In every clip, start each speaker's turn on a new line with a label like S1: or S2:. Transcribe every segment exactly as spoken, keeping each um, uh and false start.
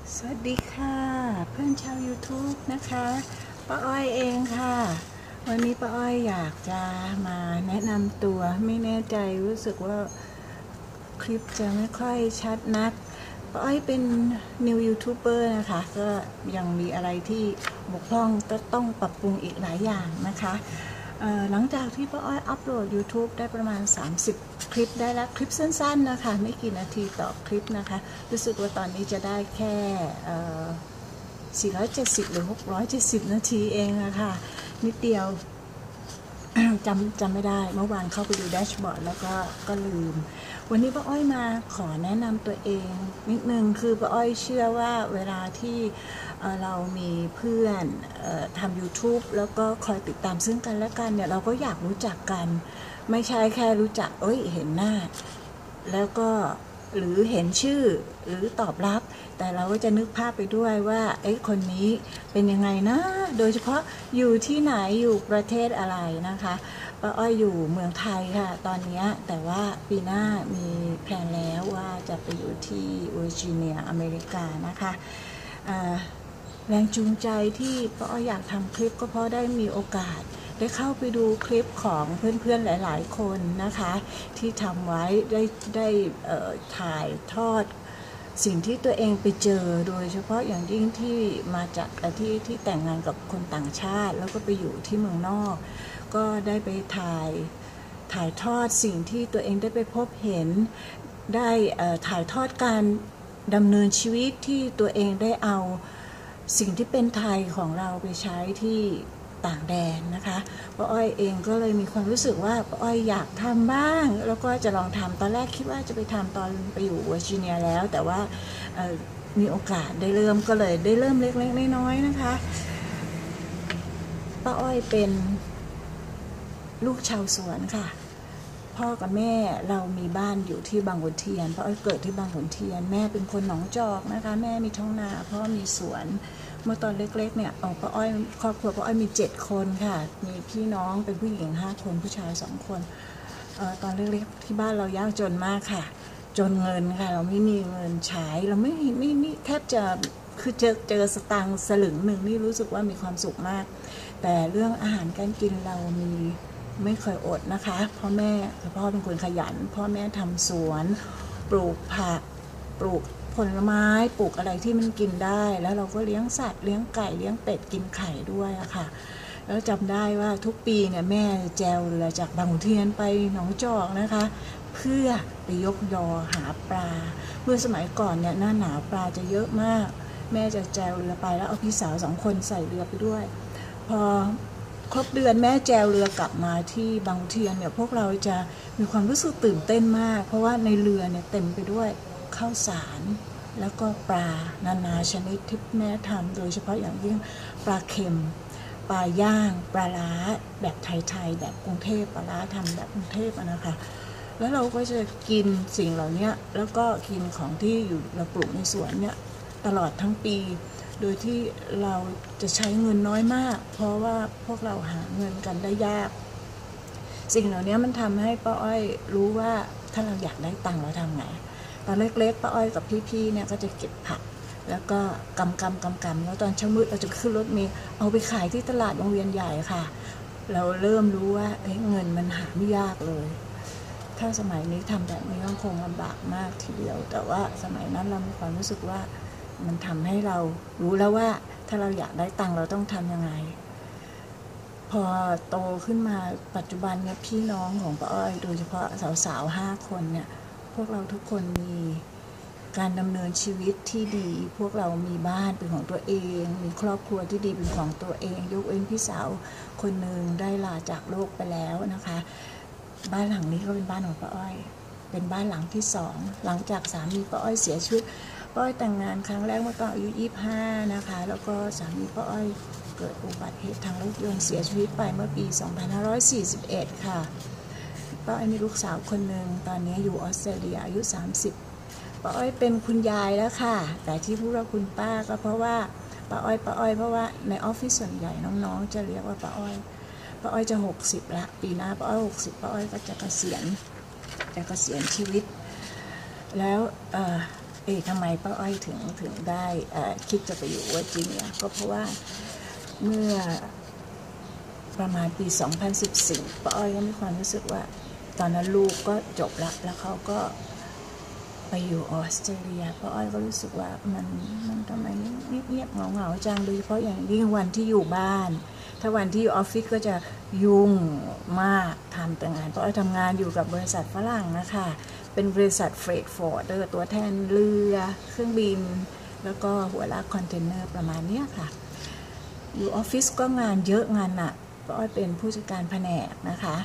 S1: สวัสดีค่ะเพื่อนชาว YouTube นะคะป้าอ้อยเองค่ะวันนี้ป้าอ้อยอยากจะมาแนะนำตัวไม่แน่ใจรู้สึกว่าคลิปจะไม่ค่อยชัดนักป้าอ้อยเป็น New YouTuber นะคะก็ยังมีอะไรที่บกพร่องก็ต้องปรับปรุงอีกหลายอย่างนะคะหลังจากที่ป้าอ้อยอัปโหลด YouTube ได้ประมาณสามสิบคลิปได้แล้วคลิปสั้นๆนะคะไม่กี่นาทีต่อคลิปนะคะรู้สึกว่าตอนนี้จะได้แค่สี่ร้อยเจ็ดสิบหรือหกร้อยเจ็ดสิบนาทีเองนะคะนิดเดียว จำจำไม่ได้เมื่อวานเข้าไปดูแดชบอร์ดแล้วก็ก็ลืมวันนี้ป้าอ้อยมาขอแนะนำตัวเองนิดนึงคือป้าอ้อยเชื่อว่าเวลาที่เรามีเพื่อนทำ YouTube แล้วก็คอยติดตามซึ่งกันและกันเนี่ยเราก็อยากรู้จักกันไม่ใช่แค่รู้จักเอ้ยเห็นหน้าแล้วก็หรือเห็นชื่อหรือตอบรับแต่เราก็จะนึกภาพไปด้วยว่าไอ้คนนี้เป็นยังไงนะโดยเฉพาะอยู่ที่ไหนอยู่ประเทศอะไรนะคะป้าอ้อยอยู่เมืองไทยค่ะตอนนี้แต่ว่าปีหน้ามีแพลนแล้วว่าจะไปอยู่ที่เวอร์จิเนียอเมริกานะคะแรงจูงใจที่ป้าอ้อยอยากทำคลิปก็เพราะได้มีโอกาสได้เข้าไปดูคลิปของเพื่อนๆหลายๆคนนะคะที่ทำไว้ได้ได้ถ่ายทอดสิ่งที่ตัวเองไปเจอโดยเฉพาะอย่างยิ่งที่มาจากที่ที่แต่งงานกับคนต่างชาติแล้วก็ไปอยู่ที่เมืองนอกก็ได้ไปถ่ายถ่ายทอดสิ่งที่ตัวเองได้ไปพบเห็นได้ถ่ายทอดการดำเนินชีวิตที่ตัวเองได้เอาสิ่งที่เป็นไทยของเราไปใช้ที่ต่างแดนนะคะป้าอ้อยเองก็เลยมีความรู้สึกว่าป้าอ้อยอยากทำบ้างแล้วก็จะลองทำตอนแรกคิดว่าจะไปทำตอนไปอยู่เวอร์จิเนียแล้วแต่ว่ามีโอกาสได้เริ่มก็เลยได้เริ่มเล็กๆน้อยๆนะคะป้าอ้อยเป็นลูกชาวสวนค่ะพ่อกับแม่เรามีบ้านอยู่ที่บางขุนเทียนป้าอ้อยเกิดที่บางขุนเทียนแม่เป็นคนหนองจอกนะคะแม่มีท้องนาพ่อมีสวนเมื่อตอนเล็กๆเนี่ยเอาป้าอ้อยครอบครัวป้าอ้อยมีเจ็ดคนค่ะมีพี่น้องเป็นผู้หญิงห้าคนผู้ชายสองคนเอ่อตอนเล็กๆที่บ้านเรายากจนมากค่ะจนเงินค่ะเราไม่มีเงินใช้เราไม่ไม่ไม่แทบจะคือเจอเจอสตังค์สลึงหนึ่งนี่รู้สึกว่ามีความสุขมากแต่เรื่องอาหารการกินเรามีไม่เคยอดนะคะพ่อแม่พ่อเป็นคนขยันพ่อแม่ทำสวนปลูกผักปลูกผลไม้ปลูกอะไรที่มันกินได้แล้วเราก็เลี้ยงสัตว์เลี้ยงไก่เลี้ยงเป็ดกินไข่ด้วยอะค่ะแล้วจำได้ว่าทุกปีเนี่ยแม่แจวเรือจากบางขุนเทียนไปหนองจอกนะคะเพื่อไปยกยอหาปลาเมื่อสมัยก่อนเนี่ยหน้าหนาวปลาจะเยอะมากแม่จะแจวเรือไปแล้วเอาพี่สาวสองคนใส่เรือไปด้วยพอครบเดือนแม่แจวเรือกลับมาที่บางขุนเทียนเนี่ยพวกเราจะมีความรู้สึกตื่นเต้นมากเพราะว่าในเรือเนี่ยเต็มไปด้วยข้าวสารแล้วก็ปลานานาชนิดที่แม่ทำโดยเฉพาะอย่างยิ่งปลาเค็มปลาย่างปลาล้าแบบไทยๆแบบกรุงเทพปลาล้าทำแบบกรุงเทพนะคะแล้วเราก็จะกินสิ่งเหล่านี้แล้วก็กินของที่อยู่เราปลูกในสวนเนี่ยตลอดทั้งปีโดยที่เราจะใช้เงินน้อยมากเพราะว่าพวกเราหาเงินกันได้ยากสิ่งเหล่านี้มันทำให้ป้าอ้อยรู้ว่าถ้าเราอยากได้ตังค์เราทำไงตอนเล็กๆป้าอ้อยกับพี่ๆเนี่ยก็จะเก็บผักแล้วก็กำกำกำกำแล้วตอนเช้ามืดเราจะขึ้นรถเมล์เอาไปขายที่ตลาดวงเวียนใหญ่ค่ะเราเริ่มรู้ว่าเงินมันหาไม่ยากเลยถ้าสมัยนี้ทำแบบนี้ก็คงลำบากมากทีเดียวแต่ว่าสมัยนั้นเรามีความรู้สึกว่ามันทำให้เรารู้แล้วว่าถ้าเราอยากได้ตังค์เราต้องทำยังไงพอโตขึ้นมาปัจจุบันเนี่ยพี่น้องของป้าอ้อยโดยเฉพาะสาวๆห้าคนเนี่ยพวกเราทุกคนมีการดำเนินชีวิตที่ดีพวกเรามีบ้านเป็นของตัวเองมีครอบครัวที่ดีเป็นของตัวเองยกเว้นพี่สาวคนหนึ่งได้ลาจากโลกไปแล้วนะคะบ้านหลังนี้ก็เป็นบ้านของป้าอ้อยเป็นบ้านหลังที่สองหลังจากสามีป้าอ้อยเสียชีวิตป้าอ้อยแต่งงานครั้งแรกเมื่อตอนอายุยี่สิบห้านะคะแล้วก็สามีป้าอ้อยเกิดอุบัติเหตุทางรถยนต์เสียชีวิตไปเมื่อปีสองพันห้าร้อยสี่สิบเอ็ดค่ะป้าอ้อยมีลูกสาวคนหนึ่งตอนนี้อยู่ออสเตรเลียอายุสามสิบป้าอ้อยเป็นคุณยายแล้วค่ะแต่ที่พูดว่าคุณป้าก็เพราะว่าป้าอ้อยป้าอ้อยเพราะว่าในออฟฟิศส่วนใหญ่น้องๆจะเรียกว่าป้าอ้อยป้าอ้อยจะหกสิบละปีหน้าป้าอ้อยหกสิบป้าอ้อยก็จะเกษียณจะเกษียณชีวิตแล้วเอ๊ะทำไมป้าอ้อยถึงถึงได้คิดจะไปอยู่เวอร์จิเนียก็เพราะว่าเมื่อประมาณปีสองพันสิบสี่ป้าอ้อยก็มีความรู้สึกว่าตอนนั้นลูกก็จบแล้วแล้วเขาก็ไปอยู่ออสเตรเลียป้าอ้อยก็รู้สึกว่ามันมันทำไมเงียบเงียบเหงาเหงาจังโดยเฉพาะอย่างยิ่งวันที่อยู่บ้านถ้าวันที่อยู่ออฟฟิศก็จะยุ่งมากทำแต่งานป้าอ้อยทำงานอยู่กับบริษัทฝรั่งนะคะเป็นบริษัทเฟรทฟอร์ดตัวแทนเรือเครื่องบินแล้วก็หัวลากคอนเทนเนอร์ประมาณนี้ค่ะอยู่ออฟฟิศก็งานเยอะงานหนักป้าอ้อยเป็นผู้จัดการแผนกนะคะ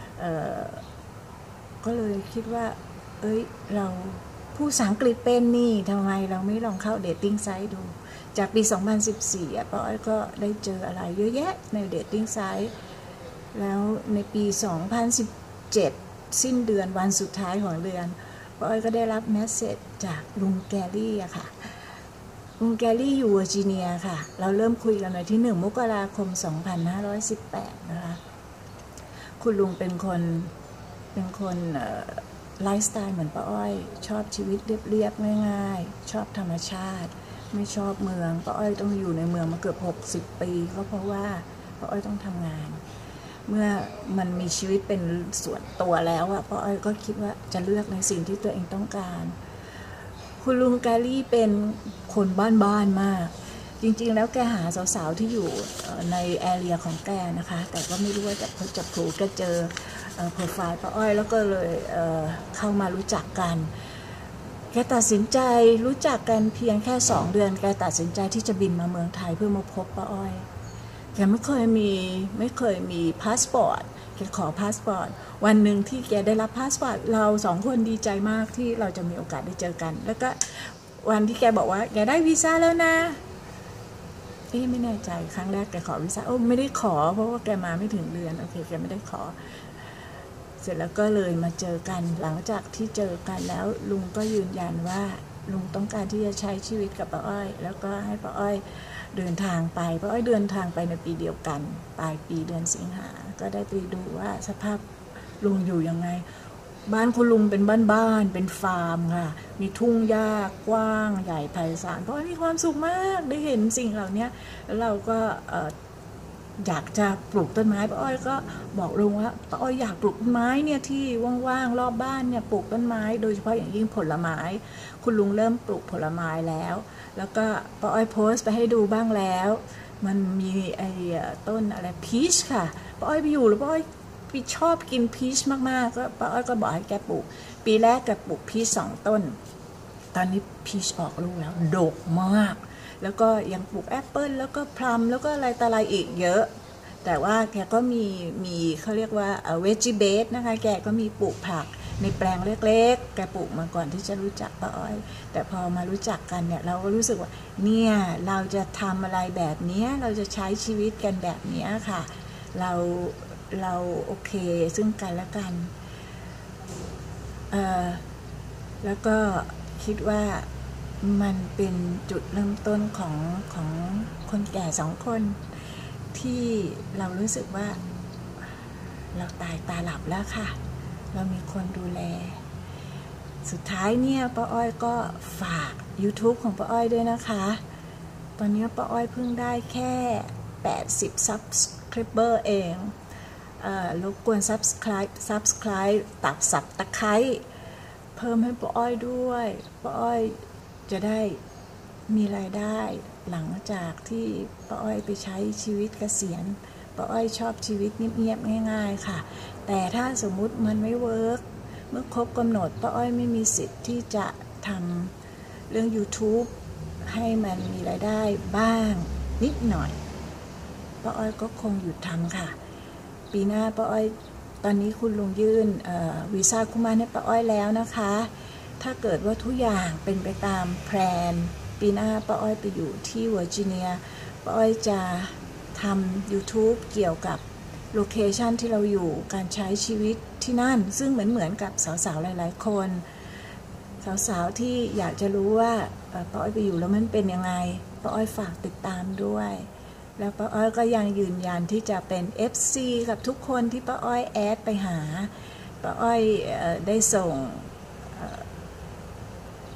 S1: ก็เลยคิดว่าเอ้ยเราผู้ภาษาอังกฤษเป็นนี่ทำไมเราไม่ลองเข้าเดทติ้งไซต์ดูจากปีสองพันสิบสี่อ่ะป้าอ้อยก็ได้เจออะไรเยอะแยะในเดทติ้งไซต์แล้วในปีสองพันสิบเจ็ดสิ้นเดือนวันสุดท้ายของเดือนป้าอ้อยก็ได้รับเมสเสจจากลุงแกรี่อะค่ะลุงแกรี่อยู่เวอร์จิเนียค่ะเราเริ่มคุยกันในที่หนึ่งมกราคมสองพันห้าร้อยสิบแปดนะคะคุณลุงเป็นคนเป็นคนไลฟ์สไตล์เหมือนป้าอ้อยชอบชีวิตเรียบๆง่ายๆชอบธรรมชาติไม่ชอบเมืองป้าอ้อยต้องอยู่ในเมืองมาเกือบหกสิบปีก็เพราะว่าป้าอ้อยต้องทำงานเมื่อมันมีชีวิตเป็นส่วนตัวแล้วอะป้าอ้อยก็คิดว่าจะเลือกในสิ่งที่ตัวเองต้องการคุณลุงแกรี่เป็นคนบ้านๆมากจริงๆแล้วแกหาสาวๆที่อยู่ในแอเรียของแกนะคะแต่ก็ไม่รู้ว่าจะพบจับผูกก็เจอโปรไฟล์ป้าอ้อยแล้วก็เลยเ, เข้ามารู้จักกันแกตัดสินใจรู้จักกันเพียงแค่สองเดือนแกตัดสินใจที่จะบินมาเมืองไทยเพื่อมาพบป้าอ้อยแกไม่เคยมีไม่เคยมีพาสปอร์ตแกขอพาสปอร์ตวันหนึ่งที่แกได้รับพาสปอร์ตเราสองคนดีใจมากที่เราจะมีโอกาสได้เจอกันแล้วก็วันที่แกบอกว่าแกได้วีซ่าแล้วนะเอ๊ะไม่แน่ใจครั้งแรกแกขอวีซ่าโอ้ไม่ได้ขอเพราะว่าแกมาไม่ถึงเดือนโอเคแกไม่ได้ขอเสร็จแล้วก็เลยมาเจอกันหลังจากที่เจอกันแล้วลุงก็ยืนยันว่าลุงต้องการที่จะใช้ชีวิตกับป้าอ้อยแล้วก็ให้ป้าอ้อยเดินทางไปป้าอ้อยเดินทางไปในปีเดียวกันปลายปีเดือนสิงหาก็ได้ไปดูว่าสภาพลุงอยู่ยังไงบ้านคุณลุงเป็นบ้านๆเป็นฟาร์มค่ะมีทุ่งหญ้ากว้างใหญ่ไพศาลป้าอ้อยมีความสุขมากได้เห็นสิ่งเหล่านี้แล้วเราก็อยากจะปลูกต้นไม้ป้าอ้อยก็บอกลุงว่าป้าอ้อยอยากปลูกต้นไม้เนี่ยที่ว่างๆรอบบ้านเนี่ยปลูกต้นไม้โดยเฉพาะอย่างยิ่งผลไม้คุณลุงเริ่มปลูกผลไม้แล้วแล้วก็ป้าอ้อยโพสต์ไปให้ดูบ้างแล้วมันมีไอ้ต้นอะไรพีชค่ะป้าอ้อยไปอยู่แล้วป้าอ้อยพี่ชอบกินพีชมากๆก็ป้าอ้อยก็บอกให้แกปลูกปีแรกแกปลูกพีชสองต้นตอนนี้พีชออกลูกแล้วดกมากแล้วก็ยังปลูกแอปเปิลแล้วก็พลัมแล้วก็อะไรต่ออะไรอีกเยอะแต่ว่าแกก็มีมีเขาเรียกว่าเวจิเบสนะคะแกก็มีปลูกผักในแปลงเล็กๆแกปลูกมาก่อนที่จะรู้จักป้าอ้อยแต่พอมารู้จักกันเนี่ยเราก็รู้สึกว่าเนี่ยเราจะทำอะไรแบบนี้เราจะใช้ชีวิตกันแบบนี้ค่ะเราเราโอเคซึ่งกันและกันเอ่อแล้วก็คิดว่ามันเป็นจุดเริ่มต้นของของคนแก่สองคนที่เรารู้สึกว่าเราตายตาหลับแล้วค่ะเรามีคนดูแลสุดท้ายเนี่ยป้าอ้อยก็ฝาก YouTube ของป้าอ้อยด้วยนะคะตอนนี้ป้าอ้อยเพิ่งได้แค่แปดสิบ Subscriber เองเอ่อรบกวน Subscribe Subscribe ตับสับตะไคร้เพิ่มให้ป้าอ้อยด้วยป้าอ้อยจะได้มีรายได้หลังจากที่ป้าอ้อยไปใช้ชีวิตเกษียณป้าอ้อยชอบชีวิตเงียบๆง่ายๆค่ะแต่ถ้าสมมุติมันไม่เวิร์กเมื่อครบกำหนดป้าอ้อยไม่มีสิทธิ์ที่จะทำเรื่อง YouTube ให้มันมีรายได้บ้างนิดหน่อยป้าอ้อยก็คงหยุดทำค่ะปีหน้าป้าอ้อยตอนนี้คุณลุงยื่นวีซ่าคุมานให้ป้าอ้อยแล้วนะคะถ้าเกิดว่าทุกอย่างเป็นไปตามแพลนปีหน้าป้าอ้อยไปอยู่ที่เวอร์จิเนียป้าอ้อยจะทำ YouTube เกี่ยวกับโลเคชันที่เราอยู่การใช้ชีวิตที่นั่นซึ่งเหมือนเหมือนกับสาวๆหลายๆคนสาวๆที่อยากจะรู้ว่าป้าอ้อยไปอยู่แล้วมันเป็นยังไงป้าอ้อยฝากติดตามด้วยแล้วป้าอ้อยก็ยังยืนยันที่จะเป็น เอฟ ซี กับทุกคนที่ป้าอ้อยแอดไปหาป้าอ้อยได้ส่ง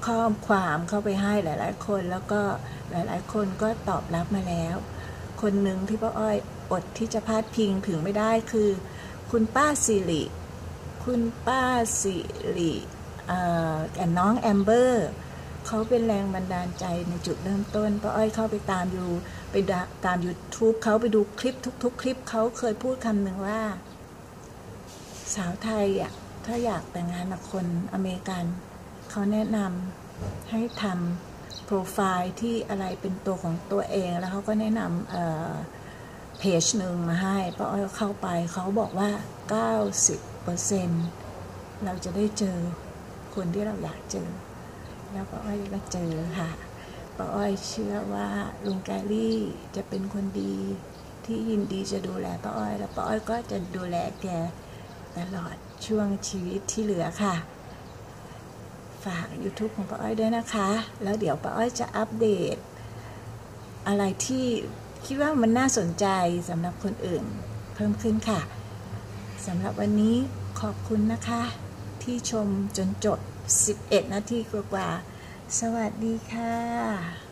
S1: ข้อความเข้าไปให้หลายๆคนแล้วก็หลายๆคนก็ตอบรับมาแล้วคนหนึ่งที่ป้าอ้อยอดที่จะพาดพิงถึงไม่ได้คือคุณป้าสิริคุณป้าสิริกับน้องแอมเบอร์เขาเป็นแรงบันดาลใจในจุดเริ่มต้นป้าอ้อยเข้าไปตามอยู่ไปตาม YouTube เขาไปดูคลิปทุกๆคลิปเขาเคยพูดคำหนึ่งว่าสาวไทยอ่ะถ้าอยากแต่งงานกับคนอเมริกันเขาแนะนำให้ทำโปรไฟล์ที่อะไรเป็นตัวของตัวเองแล้วเขาก็แนะนำเอ่อเพจหนึ่งมาให้ป้าอ้อยเข้าไปเขาบอกว่า เก้าสิบเปอร์เซ็นต์ เราจะได้เจอคนที่เราอยากเจอแล้วป้าอ้อยก็เจอค่ะป้าอ้อยเชื่อว่าลุงแกรี่จะเป็นคนดีที่ยินดีจะดูแลป้าอ้อยและป้าอ้อยก็จะดูแลแกตลอดช่วงชีวิตที่เหลือค่ะฝาก YouTube ของป้าอ้อยด้วยนะคะแล้วเดี๋ยวป้าอ้อยจะอัปเดตอะไรที่คิดว่ามันน่าสนใจสำหรับคนอื่นเพิ่มขึ้นค่ะสำหรับวันนี้ขอบคุณนะคะที่ชมจนจบสิบเอ็ดนาทีกว่าๆสวัสดีค่ะ